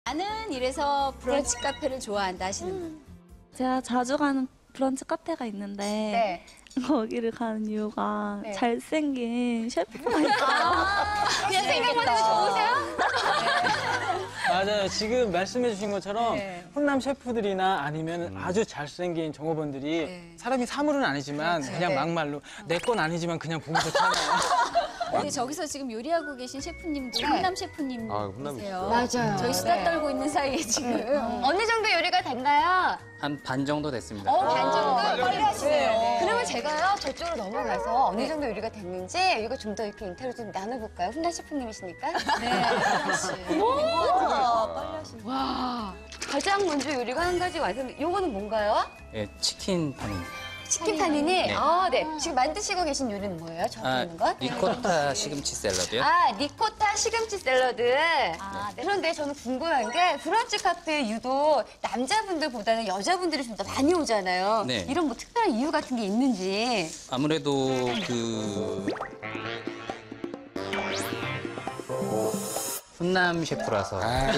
나는 이래서 브런치 카페를 좋아한다 하시는 분. 제가 자주 가는 브런치 카페가 있는데 네. 거기를 가는 이유가 네. 잘생긴 셰프가 있어요. 그냥 생각만 해도 좋으세요? 맞아요. 지금 말씀해 주신 것처럼 네. 훈남 셰프들이나 아니면 아주 잘생긴 종업원들이 네. 사람이 사물은 아니지만 그냥 네. 막말로 내 건 아니지만 그냥 보기 좋잖아요. 근데 저기서 지금 요리하고 계신 셰프님도 훈남 셰프님이세요. 맞아요. 저희 수다 네. 떨고 있는 사이에 지금. 어느 정도 요리가 됐나요? 한 반 정도 됐습니다. 반 정도? 빨리 하시네요. 네. 그러면 제가요, 저쪽으로 넘어가서 어느 정도 요리가 됐는지 이거 좀 더 이렇게 인터뷰 좀 나눠볼까요? 훈남 셰프님이시니까. 네, 와, 가장 먼저 요리가 한 가지 완성. 요거는 뭔가요? 예, 치킨 판입니다. 치킨 파니니? 네. 아, 네. 지금 만드시고 계신 요리는 뭐예요? 저기 있는 건? 리코타 시금치 샐러드요. 아, 리코타 시금치 샐러드. 아, 네. 그런데 저는 궁금한 게 브런치 카페에 유독 남자분들보다는 여자분들이 좀 더 많이 오잖아요. 네. 이런 뭐 특별한 이유 같은 게 있는지. 아무래도 그 훈남 셰프라서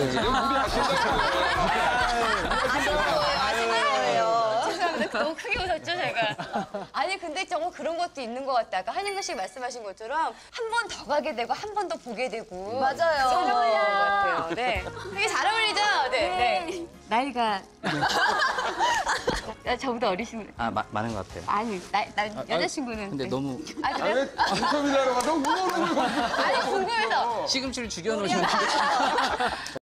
죄송합니다. 너무 크게 웃었죠, 제가? 아니, 근데 정말 그런 것도 있는 것 같다. 아까 한영근 씨 말씀하신 것처럼 한 번 더 가게 되고 한 번 더 보게 되고. 맞아요. 잘 어울리는 것 같아요. 네. 되게 잘 어울리죠? 네. 네. 나이가. 저보다 어리신 분. 많은 것 같아요. 아니, 여자친구는. 근데 네. 너무 아, 그래요? 인터뷰하러 가서 우노를 아니, 궁금해서. 시금치를 죽여놓으시는